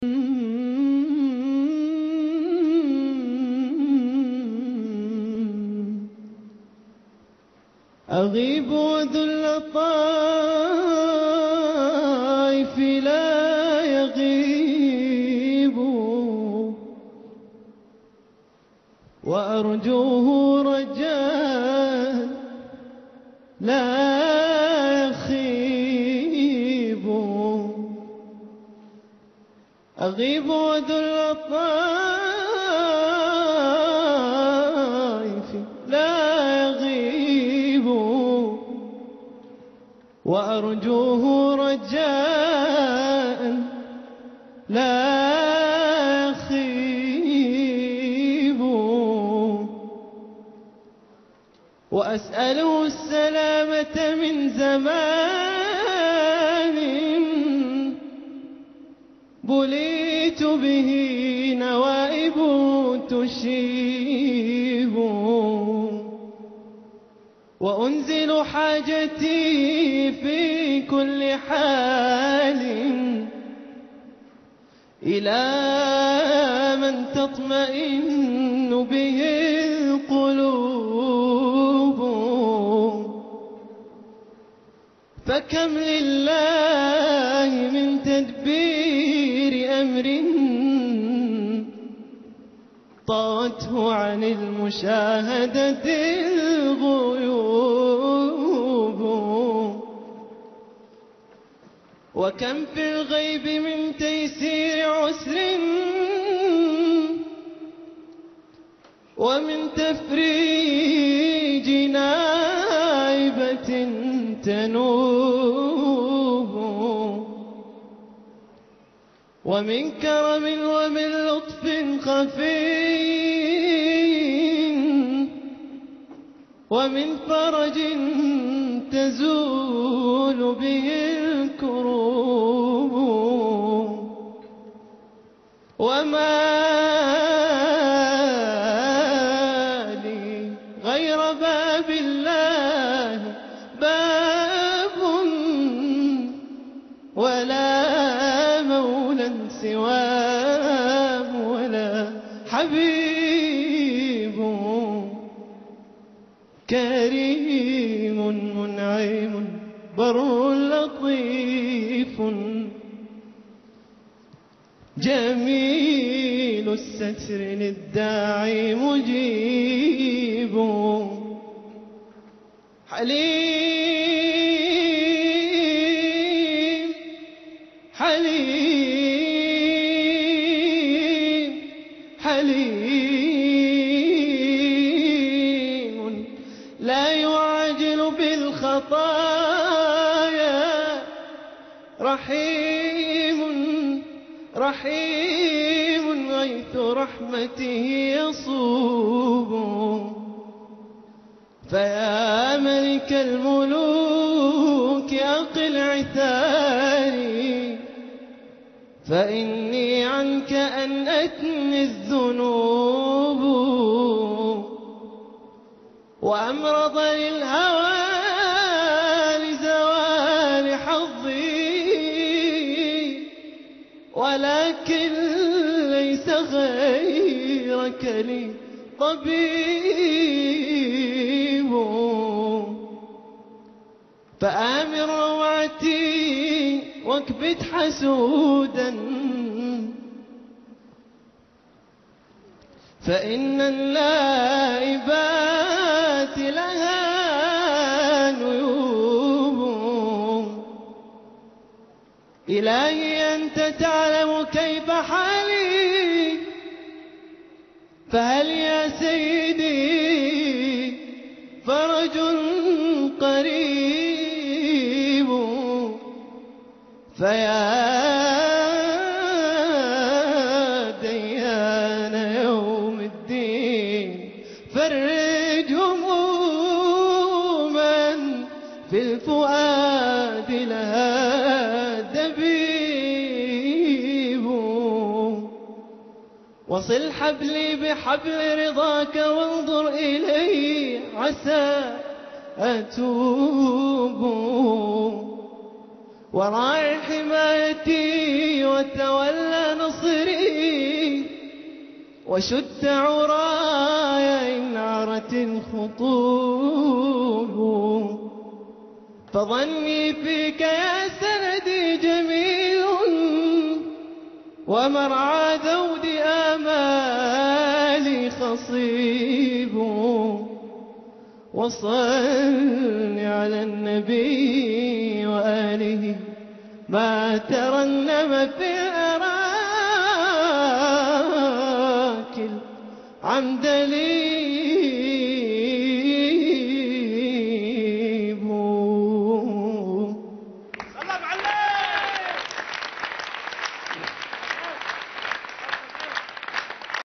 أغيب وذل الطائف لا يغيب، وأرجوه رجاء لا يخيب. أغيب وذل الطائف لا يغيب، وأرجوه رجاء لا يخيب. وأسأله السلامة من زمان بليت به نوائب تشيب، وأنزل حاجتي في كل حال إلى من تطمئن به القلوب. فكم لله من تدبير أمر طاوته عن المشاهدة الغيوب. وكم في الغيب من تيسير عسر ومن تفريج نائبة تنوب، ومن كرم ومن لطف خفي ومن فرج تزول به الكروب. وما لي غير باب الله باب، ولا مولى سواه ولا حبيب. كريم منعم بر لطيف جميل الستر للداعي مجيب. حليم حليم حليم لا يعاجل بالخطايا، رحيم رحيم غيث رحمته يصوب. فيا ملك الملوك أقل عثاري، فإني عنك أنأتني الذنوب. وأمرض للهوى لزوال حظي، ولكن ليس غيرك لي طبيب. فآمن روعتي واكبت حسودا، فإن اللائبات لها نيوب. إلهي أنت تعلم كيف حالي، فهل يا سيدي فرج قريب. فيا ديان يوم الدين فرج هموما في الفؤاد لها دبيب. وصل حبلي بحبل رضاك وانظر إلي عسى أتوب. وراعي حمايتي وتولى نصري وشد عراي إن عرت الخطوب. فظني فيك يا سندي جميل ومرعى ذود آمالي خصيب. وصل على النبي وآله ما ترنم في الأراك العمد لي